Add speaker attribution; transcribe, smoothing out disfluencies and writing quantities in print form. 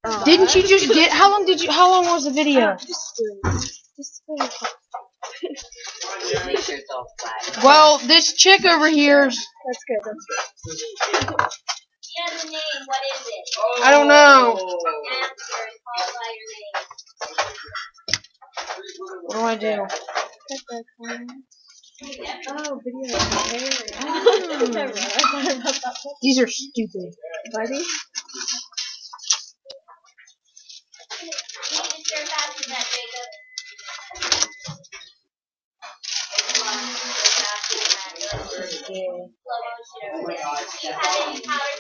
Speaker 1: Didn't you just get? How long was the video? Well, this chick over here.
Speaker 2: That's good.
Speaker 3: She has a name. What is it?
Speaker 1: I don't know.
Speaker 3: Answer. Call by your name.
Speaker 1: What do I do?
Speaker 2: Oh, video.
Speaker 1: These are stupid.
Speaker 2: Buddy?
Speaker 3: You need to start passing that, Jacob. Slow motion. Do you have any powder